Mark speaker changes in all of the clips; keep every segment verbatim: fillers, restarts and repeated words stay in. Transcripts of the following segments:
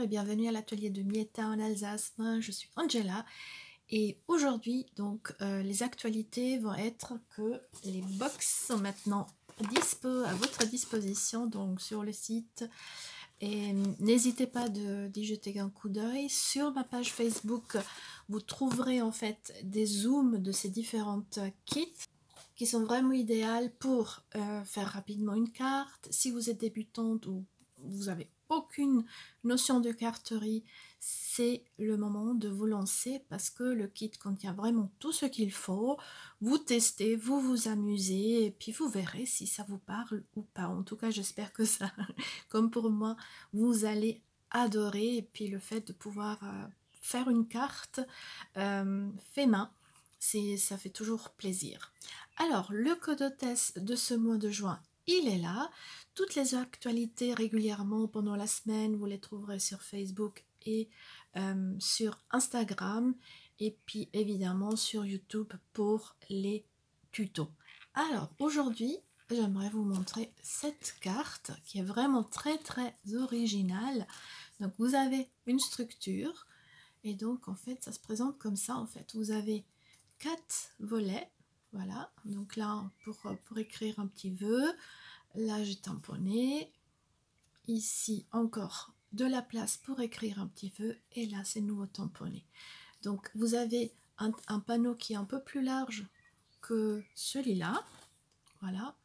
Speaker 1: et bienvenue à l'atelier de Mietta en Alsace. Moi, je suis Angela et aujourd'hui, donc, euh, les actualités vont être que les box sont maintenant dispo, à votre disposition donc sur le site. Et n'hésitez pas d'y jeter un coup d'œil. Sur ma page Facebook, vous trouverez en fait des zooms de ces différentes kits qui sont vraiment idéales pour euh, faire rapidement une carte. Si vous êtes débutante ou vous avez aucune notion de carterie, c'est le moment de vous lancer parce que le kit contient vraiment tout ce qu'il faut. Vous testez, vous vous amusez et puis vous verrez si ça vous parle ou pas. En tout cas, j'espère que ça, comme pour moi, vous allez adorer. Et puis le fait de pouvoir euh, faire une carte euh, fait main, ça fait toujours plaisir. Alors, le code hôtesse de ce mois de juin, il est là. Toutes les actualités régulièrement pendant la semaine, vous les trouverez sur Facebook et euh, sur Instagram. Et puis évidemment sur YouTube pour les tutos. Alors, aujourd'hui, j'aimerais vous montrer cette carte qui est vraiment très très originale. Donc, vous avez une structure. Et donc, en fait, ça se présente comme ça. En fait, vous avez quatre volets. Voilà. Donc là, pour, pour écrire un petit vœu. Là, j'ai tamponné. Ici, encore de la place pour écrire un petit vœu. Et là, c'est nouveau tamponné. Donc, vous avez un, un panneau qui est un peu plus large que celui-là. Voilà.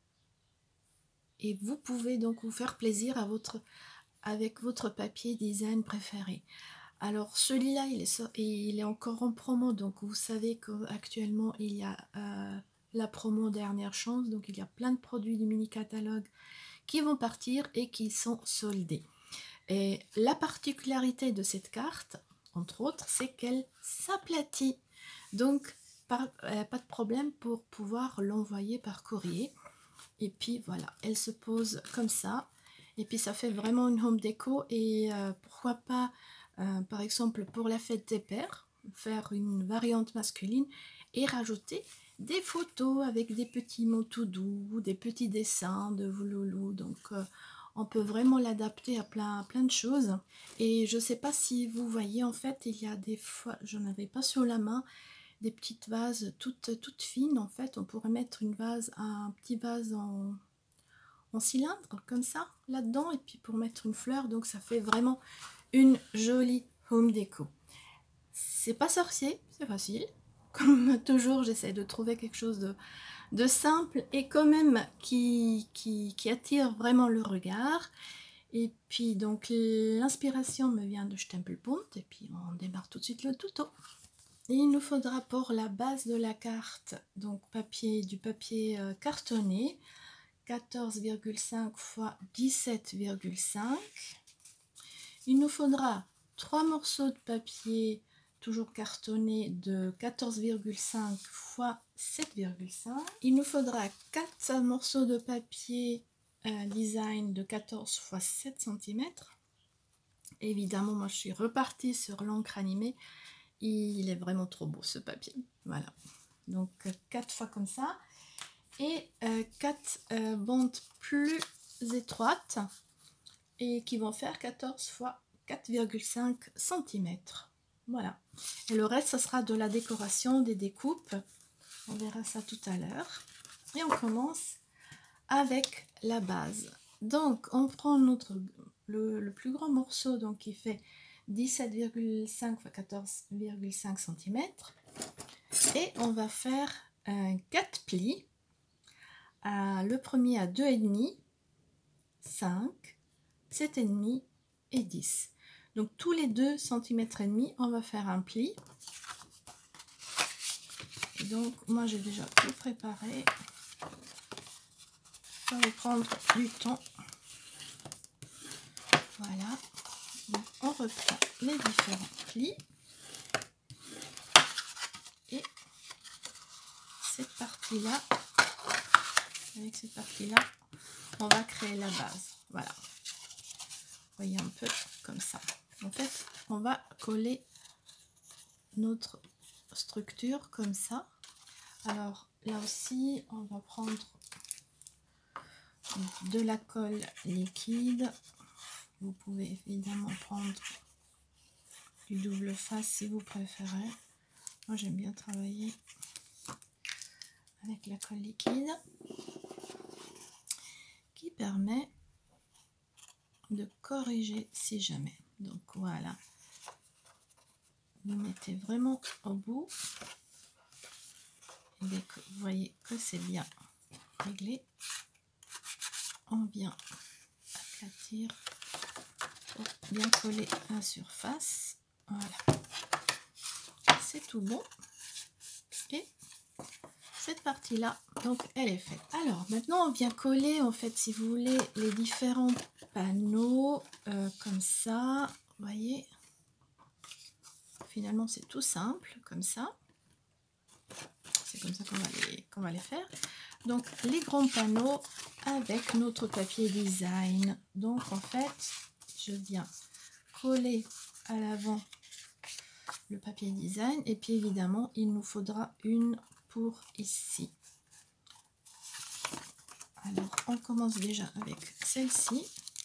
Speaker 1: Et vous pouvez donc vous faire plaisir à votre, avec votre papier design préféré. Alors celui-là, il est, il est encore en promo, donc vous savez qu'actuellement il y a euh, la promo dernière chance, donc il y a plein de produits du mini-catalogue qui vont partir et qui sont soldés. Et la particularité de cette carte, entre autres, c'est qu'elle s'aplatit, donc pas, euh, pas de problème pour pouvoir l'envoyer par courrier. Et puis voilà, elle se pose comme ça, et puis ça fait vraiment une home déco, et euh, pourquoi pas Euh, par exemple pour la fête des pères, faire une variante masculine et rajouter des photos avec des petits mots tout doux, des petits dessins de Vouloulou. Donc euh, on peut vraiment l'adapter à plein, plein de choses. Et je ne sais pas si vous voyez, en fait, il y a des fois, je n'en avais pas sur la main, des petites vases toutes, toutes fines. En fait, on pourrait mettre une vase, un petit vase en, en cylindre comme ça là-dedans, et puis pour mettre une fleur. Donc ça fait vraiment une jolie home déco. C'est pas sorcier, c'est facile. Comme toujours, j'essaie de trouver quelque chose de, de simple et quand même qui, qui, qui attire vraiment le regard. Et puis donc l'inspiration me vient de Stempelbund, et puis on démarre tout de suite le tuto. Et il nous faudra pour la base de la carte, donc papier, du papier euh, cartonné, quatorze virgule cinq fois dix-sept virgule cinq. Il nous faudra trois morceaux de papier toujours cartonné de quatorze virgule cinq fois sept virgule cinq. Il nous faudra quatre morceaux de papier euh, design de quatorze fois sept centimètres. Évidemment, moi je suis repartie sur l'encre animée. Il est vraiment trop beau ce papier. Voilà. Donc quatre fois comme ça. Et euh, quatre euh, bandes plus étroites et qui vont faire quatorze fois quatre virgule cinq centimètres. Voilà. Et le reste, ce sera de la décoration, des découpes. On verra ça tout à l'heure. Et on commence avec la base. Donc, on prend notre, le, le plus grand morceau, donc qui fait dix-sept virgule cinq fois quatorze virgule cinq centimètres. Et on va faire euh, quatre plis. Euh, le premier à deux virgule cinq, cinq, sept virgule cinq et dix. Donc tous les deux centimètres et demi, on va faire un pli. Et donc moi j'ai déjà tout préparé. Ça va prendre du temps. Voilà. Donc on reprend les différents plis. Et cette partie-là, avec cette partie-là, on va créer la base. Voilà. Vous voyez un peu comme ça. En fait, on va coller notre structure comme ça. Alors là aussi, on va prendre de la colle liquide. vous pouvez évidemment prendre du double face si vous préférez. Moi j'aime bien travailler avec la colle liquide qui permet de corriger si jamais. Donc voilà, vous mettez vraiment au bout et dès que vous voyez que c'est bien réglé, on vient aplatir pour bien coller la surface. Voilà, c'est tout bon et cette partie là donc elle est faite. Alors maintenant on vient coller en fait, si vous voulez, les différents panneaux euh, comme ça. Vous voyez, finalement c'est tout simple comme ça, c'est comme ça qu'on va les qu'on va les faire. Donc les grands panneaux avec notre papier design. Donc en fait je viens coller à l'avant le papier design et puis évidemment il nous faudra une pour ici. Alors on commence déjà avec celle-ci.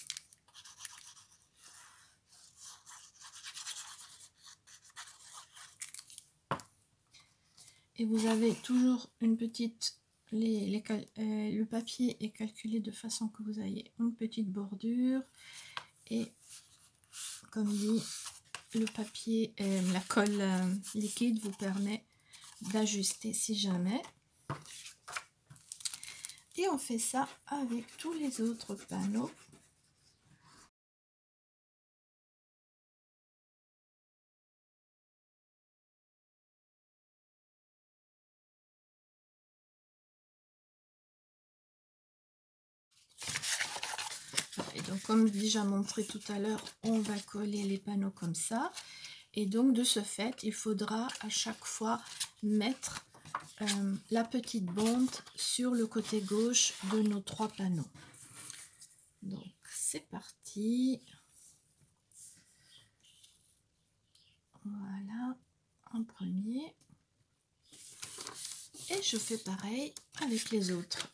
Speaker 1: Et vous avez toujours une petite, les, les, euh, le papier est calculé de façon que vous ayez une petite bordure et comme dit, le papier, euh, la colle euh, liquide vous permet d'ajuster si jamais. Et on fait ça avec tous les autres panneaux. Et donc comme déjà montré tout à l'heure, on va coller les panneaux comme ça. Et donc de ce fait, il faudra à chaque fois mettre euh, la petite bande sur le côté gauche de nos trois panneaux. Donc c'est parti. Voilà, un premier. Et je fais pareil avec les autres.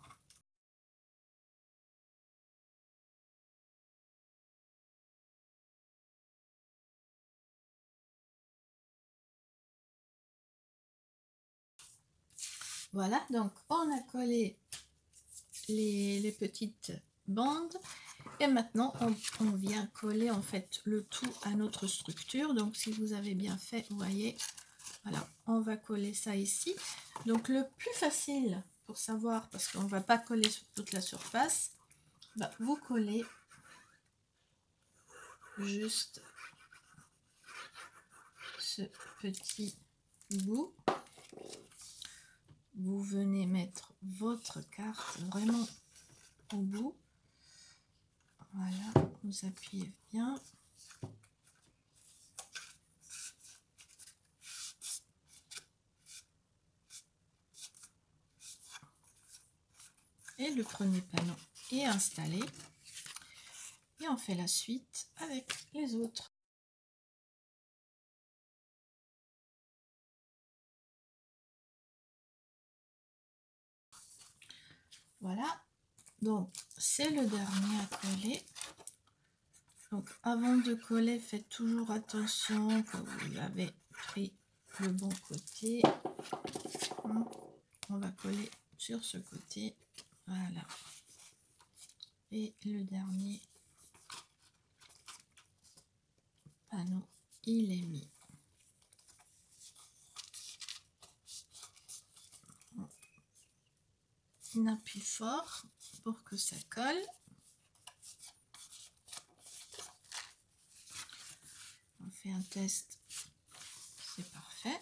Speaker 1: Voilà, donc on a collé les, les petites bandes et maintenant on, on vient coller en fait le tout à notre structure. Donc si vous avez bien fait, vous voyez, voilà, on va coller ça ici. Donc le plus facile pour savoir, parce qu'on ne va pas coller sur toute la surface, bah, vous collez juste ce petit bout. Vous venez mettre votre carte vraiment au bout. Voilà, vous appuyez bien. Et le premier panneau est installé. Et on fait la suite avec les autres. Voilà, donc c'est le dernier à coller. Donc avant de coller, faites toujours attention que vous avez pris le bon côté. On va coller sur ce côté. Voilà. Et le dernier panneau, il est mis. On appuie fort pour que ça colle. On fait un test, c'est parfait.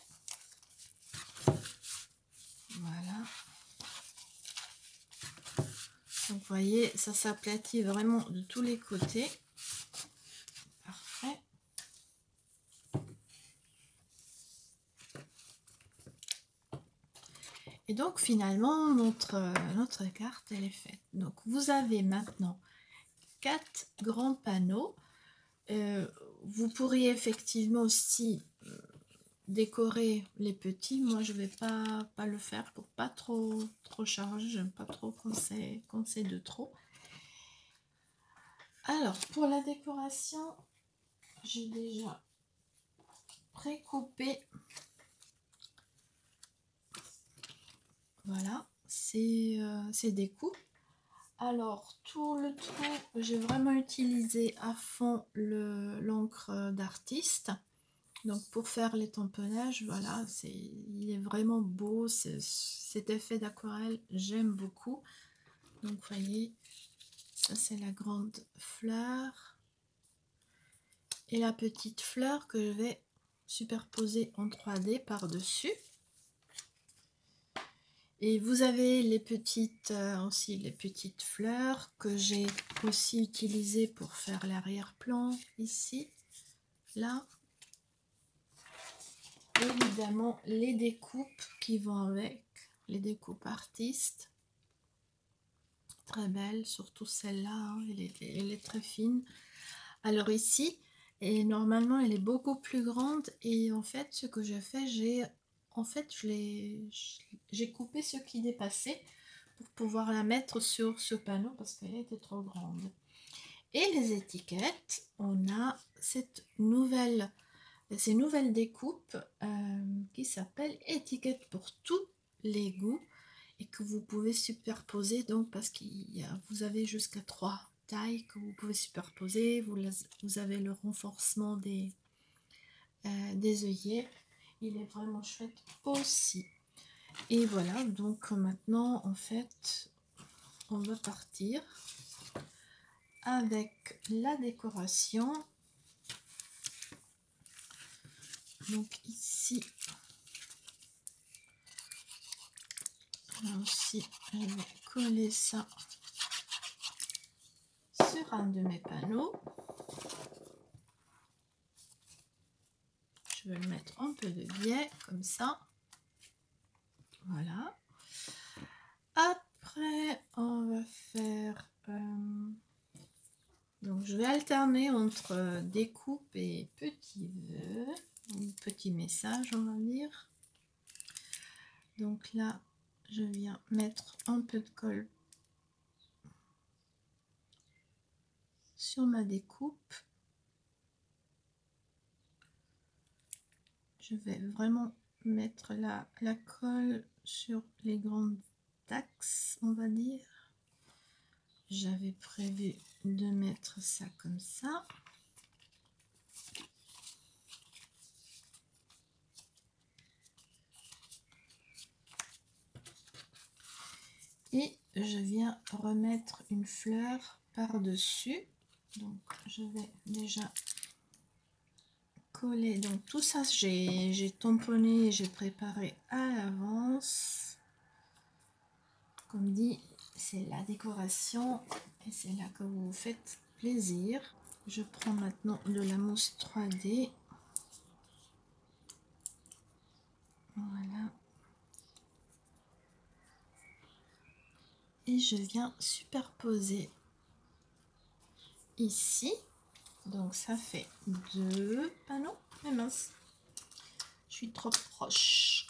Speaker 1: Voilà. Donc vous voyez, ça s'aplatit vraiment de tous les côtés. Parfait. Et donc finalement notre, notre carte elle est faite. Donc vous avez maintenant quatre grands panneaux. Euh, vous pourriez effectivement aussi décorer les petits. Moi je vais pas pas le faire pour pas trop trop charger. J'aime pas trop quand c'est quand c'est de trop. Alors, pour la décoration, j'ai déjà pré-coupé. Voilà, c'est euh, des coupes. Alors, tout le truc, j'ai vraiment utilisé à fond l'encre d'artiste. Donc, pour faire les tamponnages, voilà, c'est, il est vraiment beau. Cet effet d'aquarelle, j'aime beaucoup. Donc, vous voyez, ça, c'est la grande fleur. Et la petite fleur que je vais superposer en trois D par-dessus. Et vous avez les petites euh, aussi les petites fleurs que j'ai aussi utilisées pour faire l'arrière-plan ici, là. Évidemment les découpes qui vont avec, les découpes artistes. Très belle, surtout celle-là, hein, elle, est, elle est très fine. Alors ici, et normalement elle est beaucoup plus grande et en fait ce que j'ai fait, j'ai en fait je l'ai j'ai coupé ce qui dépassait pour pouvoir la mettre sur ce panneau parce qu'elle était trop grande. Et les étiquettes, on a cette nouvelle ces nouvelles découpes euh, qui s'appellent étiquettes pour tous les goûts et que vous pouvez superposer, donc parce qu'il y a, vous avez jusqu'à trois tailles que vous pouvez superposer. Vous, vous avez le renforcement des, euh, des œillets, il est vraiment chouette aussi. Et voilà, donc maintenant en fait on va partir avec la décoration. Donc ici là aussi je vais coller ça sur un de mes panneaux. Je vais le mettre un peu de biais comme ça. Voilà. Après on va faire euh, donc je vais alterner entre découpe et petits vœux, petit message on va dire. Donc là je viens mettre un peu de colle sur ma découpe. Je vais vraiment mettre la, la colle sur les grandes axes, on va dire. J'avais prévu de mettre ça comme ça. Et je viens remettre une fleur par-dessus. Donc je vais déjà coller. Donc tout ça, j'ai tamponné, j'ai préparé à l'avance. Comme dit, c'est la décoration et c'est là que vous vous faites plaisir. Je prends maintenant de la mousse trois D. Voilà. Et je viens superposer ici. Donc ça fait deux panneaux. Mais mince, je suis trop proche.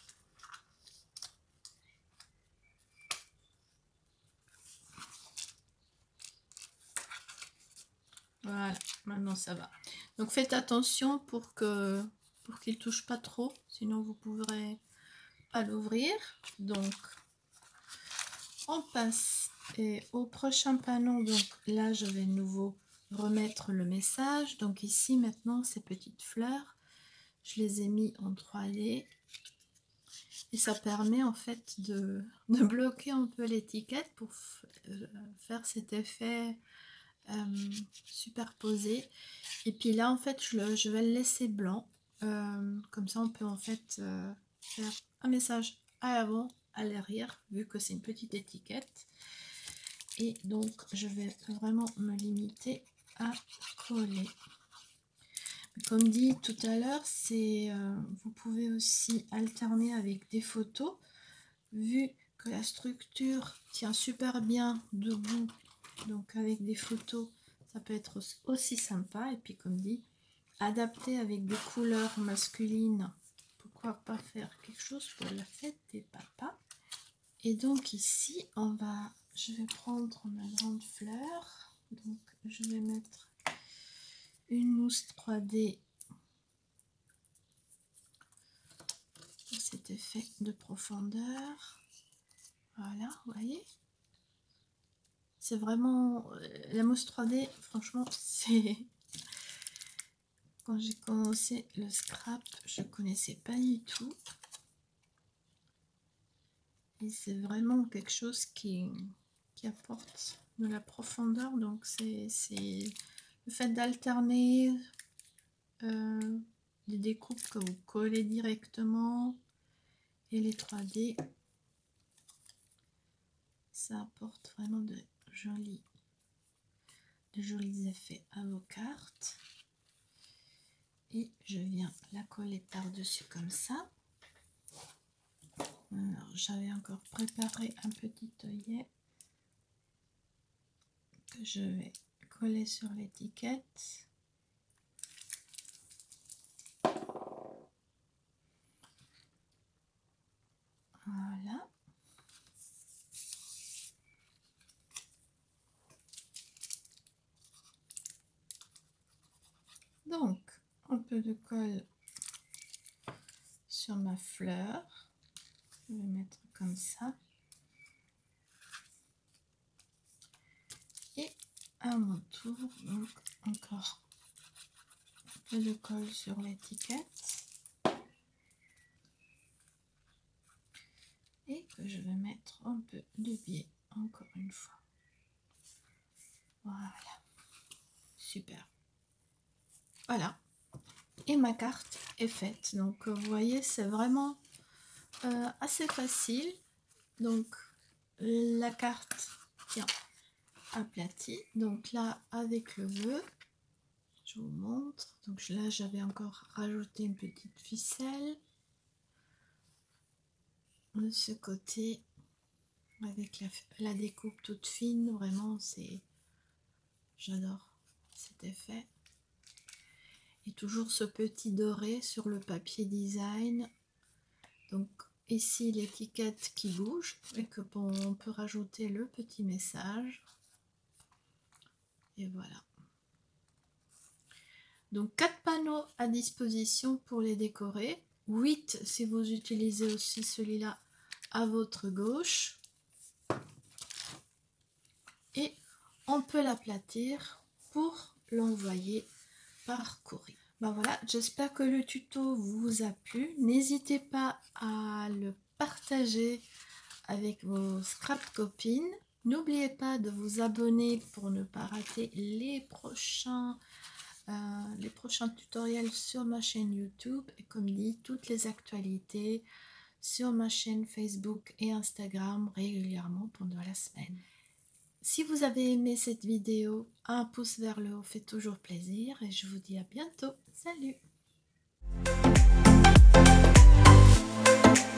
Speaker 1: Voilà, maintenant ça va. Donc faites attention pour que pour qu'il touche pas trop, sinon vous pourrez pas l'ouvrir. Donc on passe et au prochain panneau. Donc là je vais de nouveau remettre le message. Donc ici maintenant ces petites fleurs, je les ai mis en trois D et ça permet en fait de, de bloquer un peu l'étiquette pour faire cet effet euh, superposé. Et puis là en fait je, le, je vais le laisser blanc, euh, comme ça on peut en fait euh, faire un message à l'avant, à l'arrière, vu que c'est une petite étiquette. Et donc je vais vraiment me limiter à coller. Comme dit tout à l'heure, c'est euh, vous pouvez aussi alterner avec des photos, vu que la structure tient super bien debout. Donc avec des photos, ça peut être aussi sympa. Et puis comme dit, adapté avec des couleurs masculines, pourquoi pas faire quelque chose pour la fête des papas. Et donc ici, on va, je vais prendre ma grande fleur. Donc je vais mettre une mousse trois D pour cet effet de profondeur. Voilà, vous voyez, c'est vraiment la mousse trois D. Franchement, c'est quand j'ai commencé le scrap, je connaissais pas du tout, et c'est vraiment quelque chose qui, qui apporte de la profondeur. Donc c'est le fait d'alterner euh, les découpes que vous collez directement et les trois D. Ça apporte vraiment de jolis, de jolis effets à vos cartes. Et je viens la coller par-dessus comme ça. Alors, j'avais encore préparé un petit œillet que je vais coller sur l'étiquette. Voilà. Donc, un peu de colle sur ma fleur. Je vais mettre comme ça. Et à mon tour, donc encore un peu de colle sur l'étiquette. Et que je vais mettre un peu de biais encore une fois. Voilà. Super. Voilà. Et ma carte est faite. Donc vous voyez, c'est vraiment euh, assez facile. Donc la carte tient aplatie. Donc là, avec le vœu, je vous montre. Donc là, j'avais encore rajouté une petite ficelle de ce côté avec la, la découpe toute fine. Vraiment, c'est, j'adore cet effet. Et toujours ce petit doré sur le papier design. Donc ici l'étiquette qui bouge et que bon, on peut rajouter le petit message. Et voilà. Donc quatre panneaux à disposition pour les décorer. huit si vous utilisez aussi celui-là à votre gauche. Et on peut l'aplatir pour l'envoyer par courrier. Ben voilà, j'espère que le tuto vous a plu. N'hésitez pas à le partager avec vos scrap copines. N'oubliez pas de vous abonner pour ne pas rater les prochains, euh, les prochains tutoriels sur ma chaîne YouTube. Et comme dit, toutes les actualités sur ma chaîne Facebook et Instagram régulièrement pendant la semaine. Si vous avez aimé cette vidéo, un pouce vers le haut fait toujours plaisir et je vous dis à bientôt. Salut!